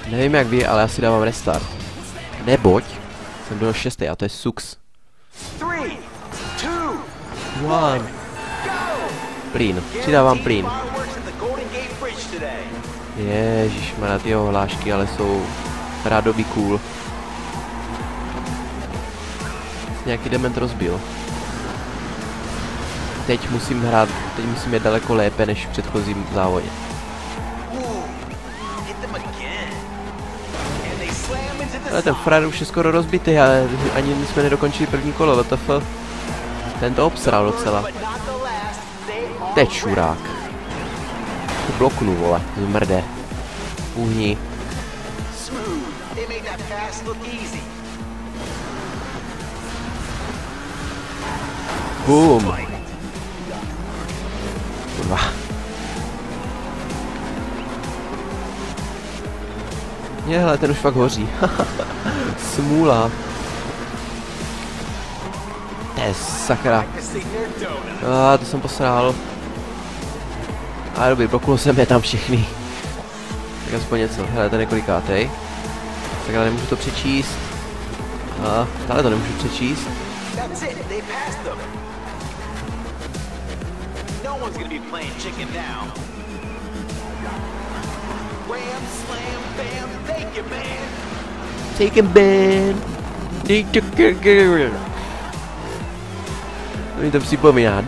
Nevím jak vy, ale já si dávám restart. Neboť jsem byl 6. a to je suks. 3, 2, 1. Plín. Přidávám plín. Ježišmarja, ty jeho hlášky ale jsou rádoby cool. Nějaký dement rozbil. Teď musím jít daleko lépe než v předchozím závodě. Ale ten frajer už je skoro rozbitý, ale ani jsme nedokončili první kolo, WTF. Ten to obsral docela. Teď šurák. To bloknu, vole, zmrde. Uhni. Boom. Kurva. Hele, ten už fakt hoří. Smůla. To je sakra. To jsem posrál. A dobrý, bloknul jsem je tam všechny. Tak aspoň něco. Hele, ten je kolikátej. Tak ale nemůžu to přečíst. Tady to nemůžu přečíst. Take him, man. To mi to připomíná.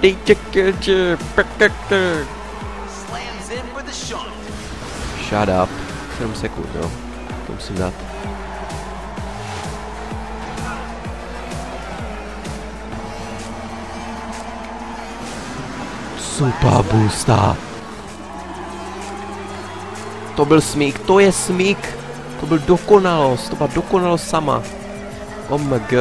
Shut up. 7 sekund, jo. To musím dát. Super boosta. To byl smík, to je smík. To byl dokonalost, to byla dokonalost sama. OMG.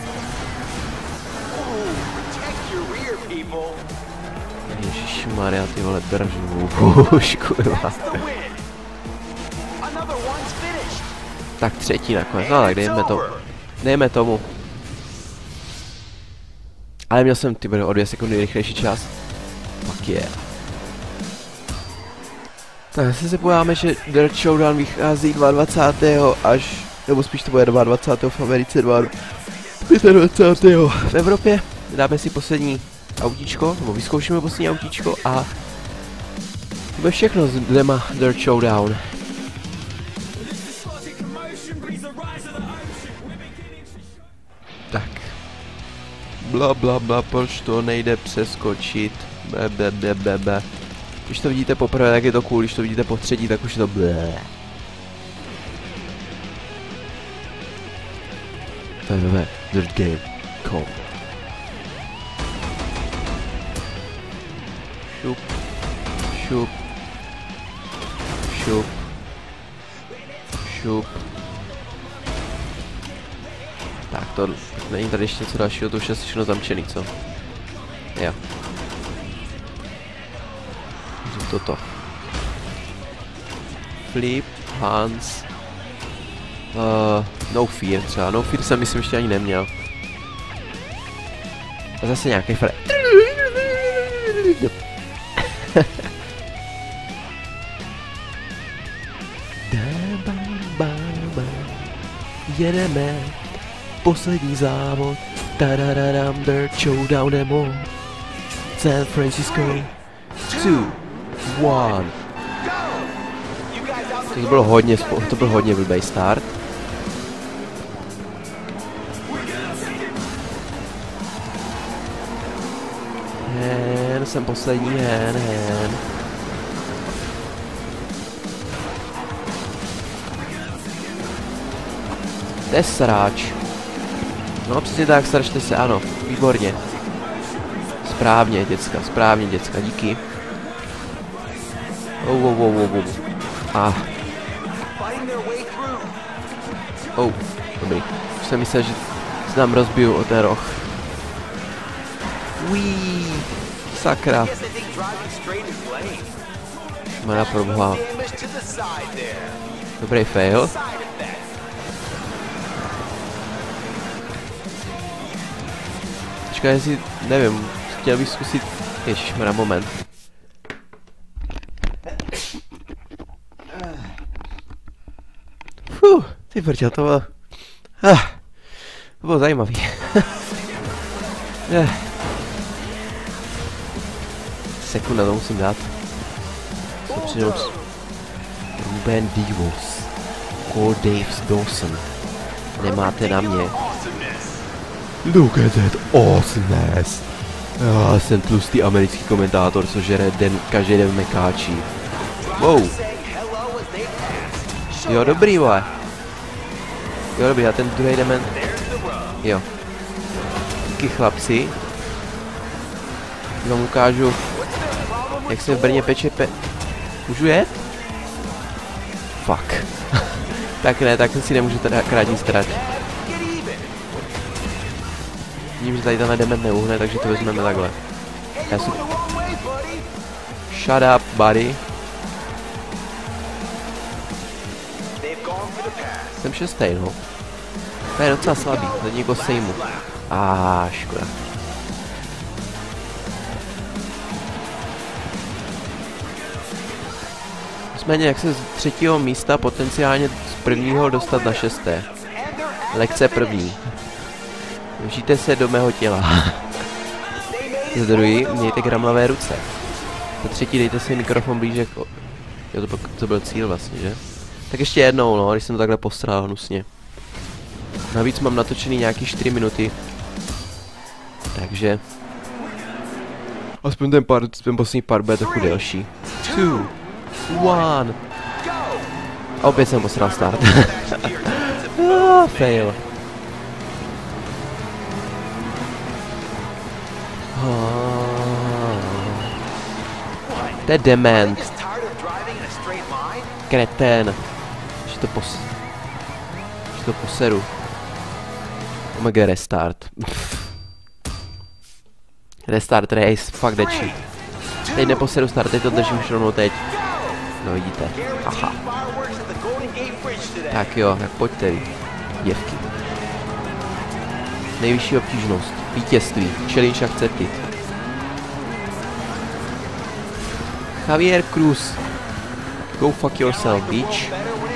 Ježišmarja, ty vole, držu už, kurva. Tak třetí nakonec, no tak dejme tomu. Ale měl jsem, ty o 2 sekundy rychlejší čas. Fuck yeah. Tak asi se pojáme, že Dirt Showdown vychází 22. až, nebo spíš to bude 22. v Americe, 25. v Evropě. Dáme si poslední autíčko, nebo vyzkoušíme poslední autíčko a to bude všechno z dema Dirt Showdown. Tak. Bla bla bla, proč to nejde přeskočit? Be. Když to vidíte poprvé, tak je to cool, když to vidíte po třetí, tak už je to blé. www.dirtgame.com. Šup. Šup. Šup. Šup. Tak to není tady ještě něco dalšího, to už je všechno zamčený, co? Jo. Toto. Flip, Hans. No Fear třeba. No Fear jsem myslím ještě ani neměl. A zase nějaký fre... Jedeme. Poslední závod. Tadadadam, Dirt Showdown demo. San Francisco. 2, 1. To byl hodně blbej start. Jsem poslední, To je sráč. No přesně tak, sračte se, ano, výborně. Správně, děcka, díky. Dobrý. Už jsem myslel, že se nám rozbiju o ten roh. Uííí. Sakra. Má proboha. Dobrý fail. Počkej, jestli, nevím, chtěl bych zkusit, ježišmarja, moment. Ty brďo, to bylo zajímavý. Sekunda, to musím dát. Co přidou Ruben Divos. Cole Daves Dawson. Nemáte na mě. Look at that awesomeness. Já jsem tlustý americký komentátor, co žere každý den v mekáči. Wow. Jo, dobrý, vole. Jo, dobrý, a ten druhý dement. Jo. Díky chlapci. Vám ukážu, jak se v Brně peče Můžu jet? Fuck. Tak ne, tak si nemůžu teda krát nic trať. Vidím, že tady tenhle dement neuhne, takže to vezmeme takhle. Já si... Shut up, buddy. Jsem šestý, no. To je docela slabý, za někoho sejmu. Škoda. Nicméně, jak se z 3. místa potenciálně z 1. dostat na 6. Lekce 1. Vžijte se do mého těla. Z 2. mějte gramlavé ruce. Za 3. dejte si mikrofon blíže k... Jo, to byl cíl vlastně, že? Tak ještě jednou, no, když jsem to takhle posral hnusně. Navíc mám natočený nějaký 4 minuty. Takže... Aspoň ten poslední part bude trochu delší. 2, 1. A opět jsem posral start. Fail. To je dement. Kretén. Že to poseru. Omega restart. Restart race, fuck that shit. Teď neposeru start, teď to držím už rovnou teď. No vidíte. Aha. Tak jo, tak pojďte vy. Děvky. Nejvyšší obtížnost. Vítězství. Challenge accepted. Javier Cruz. Go fuck yourself, bitch.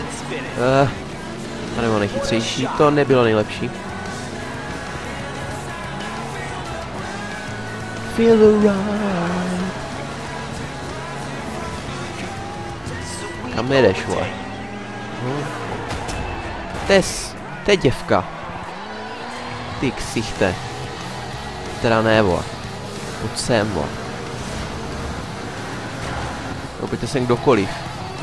To nebylo nejchytřejší, to nebylo nejlepší. Feel the ride. Kam jedeš, vole? To je děvka. Ty ksichte. Teda ne, vole. Pojď sem, vole. Pojďte sem kdokoliv.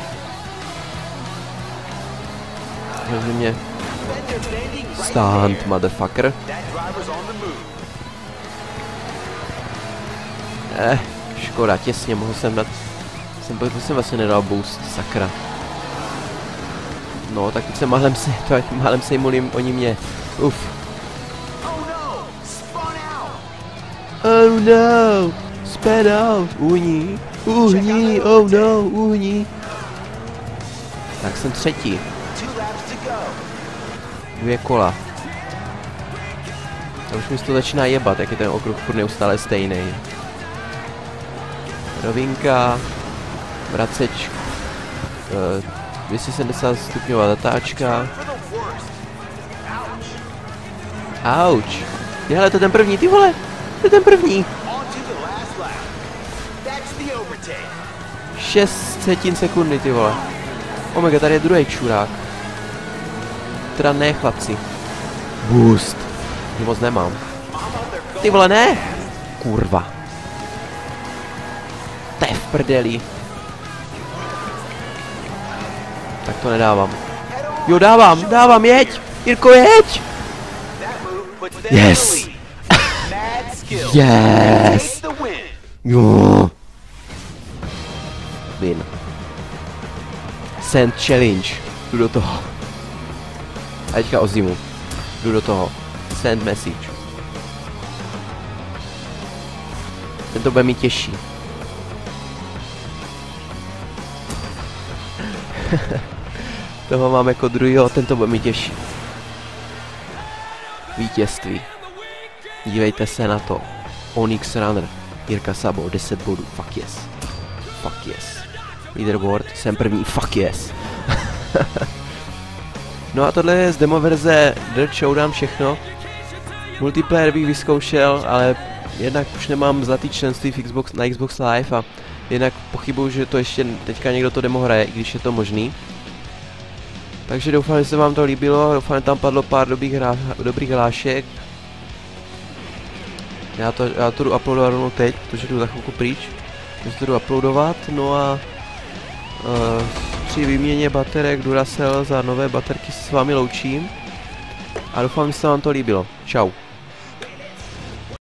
Takže mě... Stunt, motherfucker. Škoda, těsně, mohl jsem dát... Jsem vlastně nedal boost, sakra. No, tak teď jsem málem sejmuli oni mě. Uf. Oh no! Sped out! Uhní! Uhní! Oh no! Uhní! Tak jsem 3. 2 kola. A už mi to začíná jebat, jak je ten okruh furt neustále stejný. Rovinka. Vraceč. 270 stupňová zatáčka. Auč. Hele, to je ten první, ty vole. To je ten první. 6 sekundy, ty vole. Omega, tady je druhý čurák. Teda ne, chlapci. Boost. Ty moc nemám. Ty vole, ne! Kurva. To je v prdeli. Tak to nedávám. Jo, dávám, jeď! Jirko, jeď! Yes! Yes! Jo! Win. Send challenge. Jdu do toho. A teďka ozimu. Jdu do toho. Send message. Ten to bude mít těžší. Toho mám jako druhýho, ten to bude mít těžší. Vítězství. Dívejte se na to. Onyx Runner. Jirka Sabo, 10 bodů. Fuck yes. Fuck yes. Leaderboard, jsem první. Fuck yes. No a tohle je z demo verze Dirt Showdown všechno. Multiplayer bych vyzkoušel, ale jednak už nemám zlatý členství v na Xbox Live a jednak pochybuju, že to ještě teďka někdo to demo hraje, i když je to možný. Takže doufám, že se vám to líbilo, doufám, že tam padlo pár dobrých hlášek. Já to jdu uploadovat rovnou teď, protože jdu za chvilku pryč. Takže to jdu uploadovat, no a při výměně baterek Duracell za nové baterky se s vámi loučím. A doufám, že se vám to líbilo. Čau.